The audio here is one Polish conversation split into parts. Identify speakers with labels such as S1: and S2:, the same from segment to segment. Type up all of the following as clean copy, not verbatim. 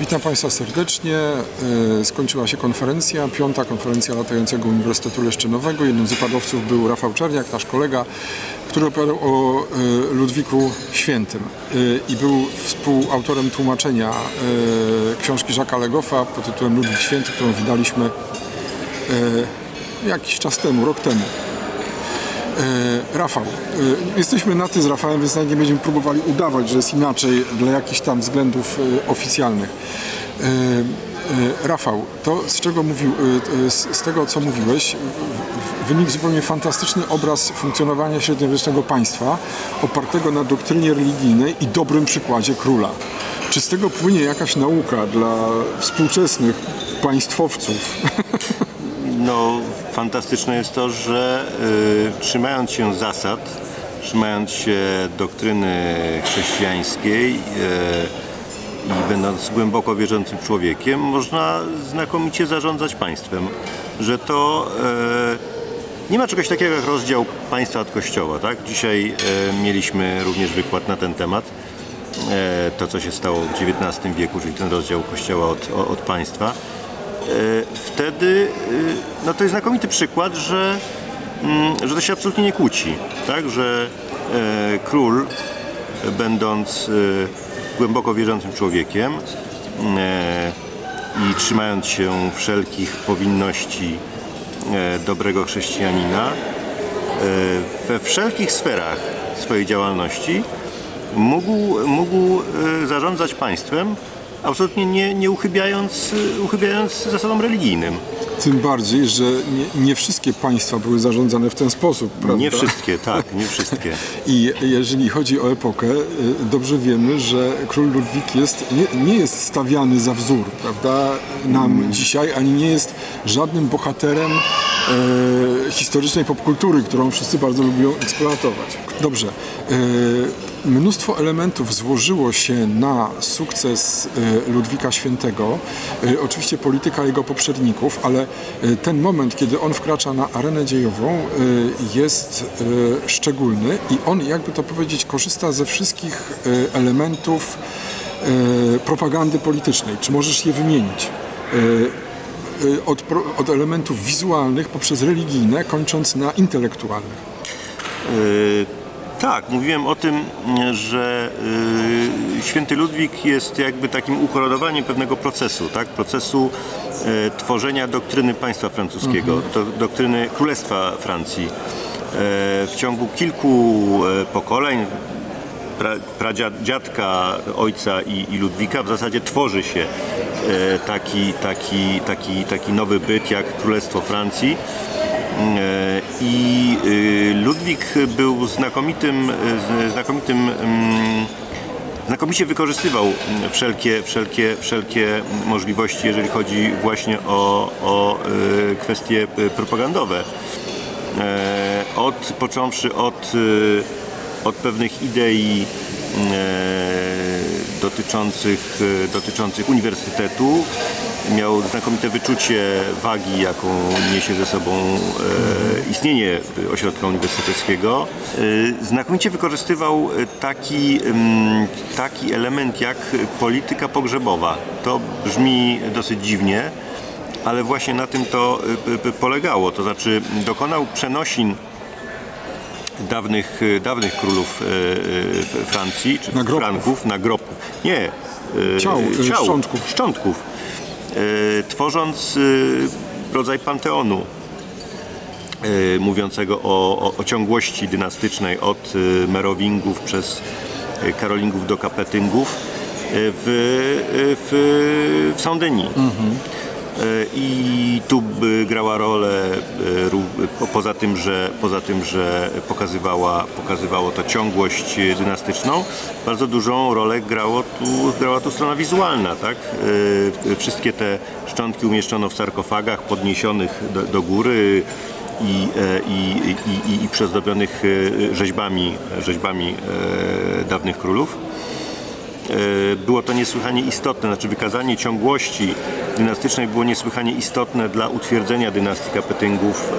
S1: Witam Państwa serdecznie. Skończyła się konferencja, 5. konferencja latającego Uniwersytetu Leszczynowego. Jednym z wykładowców był Rafał Czerniak, nasz kolega, który opowiadał o Ludwiku Świętym i był współautorem tłumaczenia książki Jacques'a Le Goffa pod tytułem Ludwik Święty, którą wydaliśmy jakiś czas temu, rok temu. Rafał, jesteśmy na ty z Rafałem, więc nawet nie będziemy próbowali udawać, że jest inaczej dla jakichś tam względów oficjalnych. Rafał, to z tego co mówiłeś, wynikł zupełnie fantastyczny obraz funkcjonowania średniowiecznego państwa opartego na doktrynie religijnej i dobrym przykładzie króla. Czy z tego płynie jakaś nauka dla współczesnych państwowców?
S2: No, fantastyczne jest to, że trzymając się zasad, trzymając się doktryny chrześcijańskiej i będąc głęboko wierzącym człowiekiem, można znakomicie zarządzać państwem. Że to nie ma czegoś takiego jak rozdział państwa od kościoła. Tak? Dzisiaj mieliśmy również wykład na ten temat. To, co się stało w XIX wieku, czyli ten rozdział kościoła od państwa. Wtedy no to jest znakomity przykład, że to się absolutnie nie kłóci, tak? Że król, będąc głęboko wierzącym człowiekiem i trzymając się wszelkich powinności dobrego chrześcijanina, we wszelkich sferach swojej działalności mógł zarządzać państwem, absolutnie nie uchybiając zasadom religijnym.
S1: Tym bardziej, że nie wszystkie państwa były zarządzane w ten sposób, prawda?
S2: Nie wszystkie, tak, nie wszystkie.
S1: I jeżeli chodzi o epokę, dobrze wiemy, że król Ludwik nie jest stawiany za wzór, prawda, nam dzisiaj, ani nie jest żadnym bohaterem historycznej popkultury, którą wszyscy bardzo lubią eksploatować. Dobrze. Mnóstwo elementów złożyło się na sukces Ludwika Świętego. Oczywiście polityka jego poprzedników, ale ten moment, kiedy on wkracza na arenę dziejową, jest szczególny i on, jakby to powiedzieć, korzysta ze wszystkich elementów propagandy politycznej. Czy możesz je wymienić? Od elementów wizualnych poprzez religijne, kończąc na intelektualnych.
S2: Tak, mówiłem o tym, że święty Ludwik jest jakby takim ukoronowaniem pewnego procesu, tak? Procesu tworzenia doktryny państwa francuskiego, doktryny Królestwa Francji. W ciągu kilku pokoleń, pradziadka, ojca i Ludwika w zasadzie tworzy się taki nowy byt jak Królestwo Francji. I Ludwik był znakomicie wykorzystywał wszelkie możliwości, jeżeli chodzi właśnie o kwestie propagandowe. Począwszy od pewnych idei dotyczących uniwersytetu, miał znakomite wyczucie wagi, jaką niesie ze sobą istnienie ośrodka uniwersyteckiego. Znakomicie wykorzystywał taki element jak polityka pogrzebowa. To brzmi dosyć dziwnie, ale właśnie na tym to polegało. To znaczy dokonał przenosin dawnych królów Francji, czy Franków, na grobków. Nie, szczątków. Tworząc rodzaj panteonu mówiącego o ciągłości dynastycznej od Merowingów przez Karolingów do Kapetyngów w Saint-Denis. I tu grała rolę, poza tym, że pokazywało to ciągłość dynastyczną, bardzo dużą rolę grała tu strona wizualna, tak? Wszystkie te szczątki umieszczono w sarkofagach podniesionych do góry i przezdobionych rzeźbami dawnych królów. Było to niesłychanie istotne, znaczy wykazanie ciągłości dynastycznej było niesłychanie istotne dla utwierdzenia dynastii Kapetyngów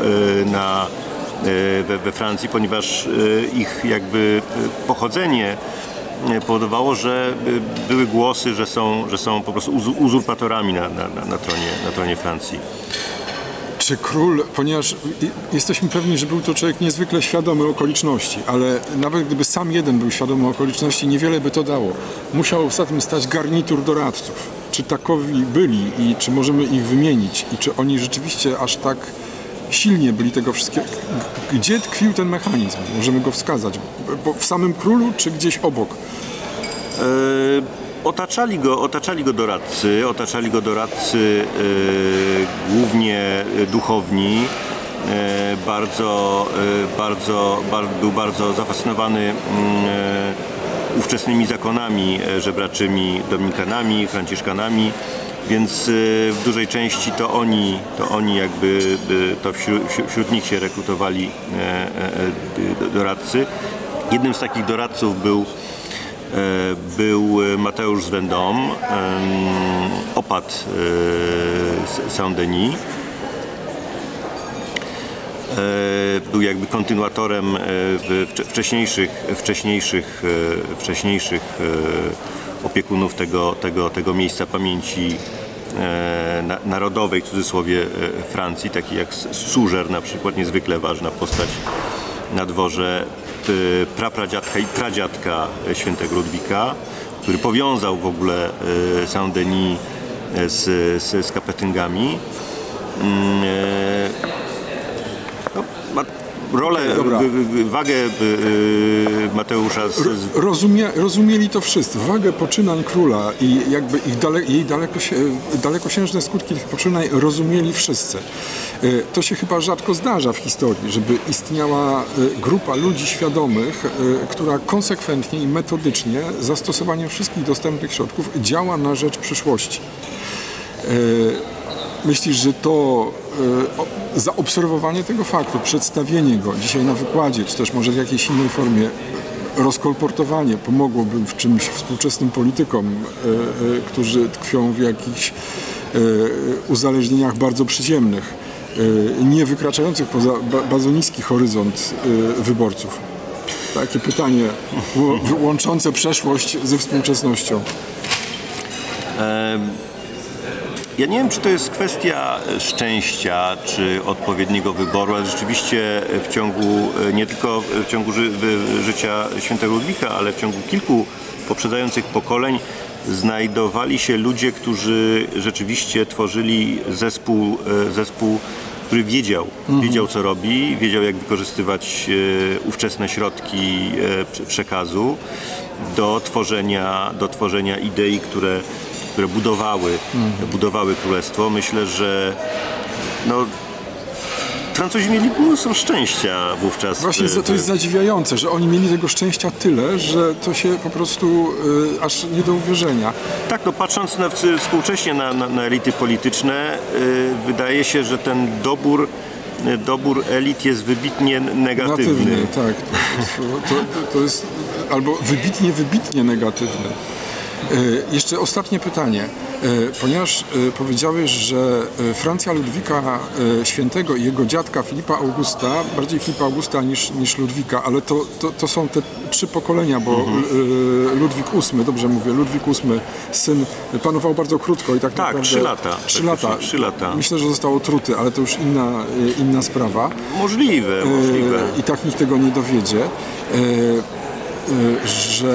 S2: we Francji, ponieważ ich jakby pochodzenie powodowało, że były głosy, że są po prostu uzurpatorami na tronie Francji.
S1: Czy król, ponieważ jesteśmy pewni, że był to człowiek niezwykle świadomy okoliczności, ale nawet gdyby sam jeden był świadomy okoliczności, niewiele by to dało. Musiał za tym stać garnitur doradców. Czy takowi byli i czy możemy ich wymienić i czy oni rzeczywiście aż tak silnie byli tego wszystkiego? Gdzie tkwił ten mechanizm? Możemy go wskazać. Bo w samym królu czy gdzieś obok?
S2: Otaczali go doradcy, głównie duchowni. Był bardzo zafascynowany ówczesnymi zakonami żebraczymi, dominikanami, franciszkanami, więc w dużej części to oni jakby wśród nich się rekrutowali doradcy. Jednym z takich doradców był Mateusz z Vendôme, opat Saint-Denis. Był jakby kontynuatorem wcześniejszych opiekunów tego miejsca pamięci narodowej, w cudzysłowie, Francji, taki jak Suger na przykład, niezwykle ważna postać na dworze prapradziadka i pradziadka świętego Ludwika, który powiązał w ogóle Saint-Denis z Kapetyngami. Ma rolę, wagę Mateusza.
S1: Rozumieli to wszyscy. Wagę poczynań króla i jakby jej dalekosiężne skutki tych poczynań rozumieli wszyscy. To się chyba rzadko zdarza w historii, żeby istniała grupa ludzi świadomych, która konsekwentnie i metodycznie, zastosowaniem wszystkich dostępnych środków, działa na rzecz przyszłości. Myślisz, że to zaobserwowanie tego faktu, przedstawienie go dzisiaj na wykładzie, czy też może w jakiejś innej formie, rozkolportowanie pomogłoby w czymś współczesnym politykom, którzy tkwią w jakichś uzależnieniach bardzo przyziemnych, nie wykraczających poza bardzo niski horyzont wyborców? Takie pytanie łączące przeszłość ze współczesnością.
S2: Ja nie wiem, czy to jest kwestia szczęścia, czy odpowiedniego wyboru, ale rzeczywiście nie tylko w ciągu życia świętego Ludwika, ale w ciągu kilku poprzedzających pokoleń znajdowali się ludzie, którzy rzeczywiście tworzyli zespół, który wiedział, co robi, wiedział, jak wykorzystywać ówczesne środki przekazu do tworzenia idei, które budowały królestwo. Myślę, że Francuzi mieli mnóstwo szczęścia wówczas.
S1: Właśnie to jest zadziwiające, że oni mieli tego szczęścia tyle, że to się po prostu aż nie do uwierzenia.
S2: Tak, patrząc współcześnie na elity polityczne, wydaje się, że ten dobór elit jest wybitnie negatywny.
S1: Tak, to jest albo wybitnie negatywny. Jeszcze ostatnie pytanie, ponieważ powiedziałeś, że Francja Ludwika Świętego i jego dziadka Filipa Augusta, bardziej Filipa Augusta niż Ludwika, ale to są te trzy pokolenia, bo Ludwik VIII, dobrze mówię, Ludwik VIII, syn, panował bardzo krótko i tak naprawdę...
S2: 3 lata.
S1: 3 lata. Myślę, że został otruty, ale to już inna sprawa.
S2: Możliwe.
S1: I tak nikt tego nie dowiedzie, że...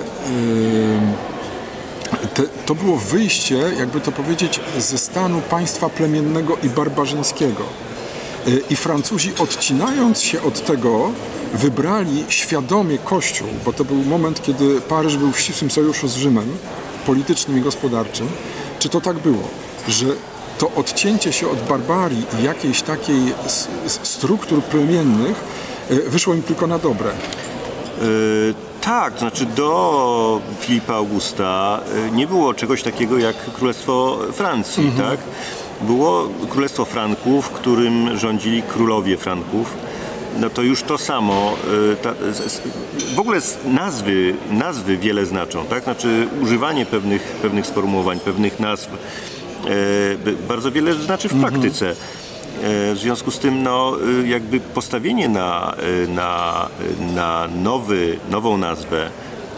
S1: To było wyjście, jakby to powiedzieć, ze stanu państwa plemiennego i barbarzyńskiego. I Francuzi, odcinając się od tego, wybrali świadomie Kościół, bo to był moment, kiedy Paryż był w ścisłym sojuszu z Rzymem, politycznym i gospodarczym. Czy to tak było, że to odcięcie się od barbarii i jakiejś takiej struktur plemiennych wyszło im tylko na dobre?
S2: Tak, to znaczy do Filipa Augusta nie było czegoś takiego jak Królestwo Francji, tak? Było Królestwo Franków, którym rządzili królowie Franków. To już to samo, w ogóle nazwy wiele znaczą, tak? Znaczy używanie pewnych sformułowań, pewnych nazw bardzo wiele znaczy w praktyce. W związku z tym jakby postawienie na nową nazwę,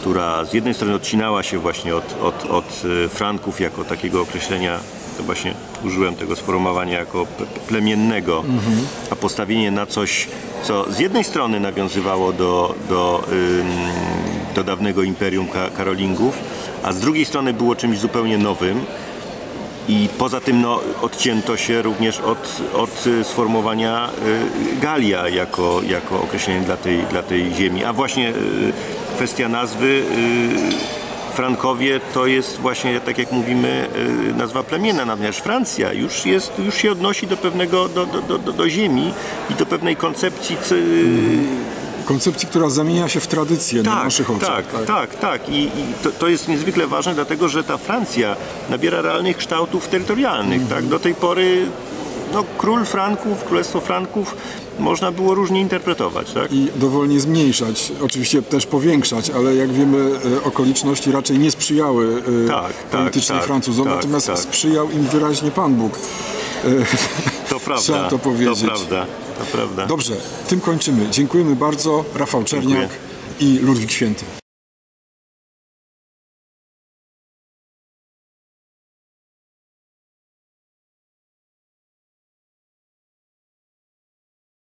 S2: która z jednej strony odcinała się właśnie od Franków jako takiego określenia, to właśnie użyłem tego sformułowania jako plemiennego, a postawienie na coś, co z jednej strony nawiązywało do dawnego imperium Karolingów, a z drugiej strony było czymś zupełnie nowym. I poza tym odcięto się również od sformułowania Galia jako określenie dla tej ziemi. A właśnie kwestia nazwy Frankowie to jest właśnie, tak jak mówimy, nazwa plemienna, natomiast Francja już się odnosi do pewnego, do ziemi i do pewnej koncepcji.
S1: Koncepcji, która zamienia się w tradycję na naszych oczach.
S2: Tak. I to jest niezwykle ważne, dlatego że ta Francja nabiera realnych kształtów terytorialnych. Tak? Do tej pory król Franków, królestwo Franków można było różnie interpretować. Tak?
S1: I dowolnie zmniejszać, oczywiście też powiększać, ale jak wiemy, okoliczności raczej nie sprzyjały politycznie Francuzom, natomiast sprzyjał im wyraźnie Pan Bóg.
S2: To prawda.
S1: Trzeba to powiedzieć.
S2: To prawda.
S1: Dobrze, tym kończymy. Dziękujemy bardzo. Rafał Czerniak i Ludwik Święty.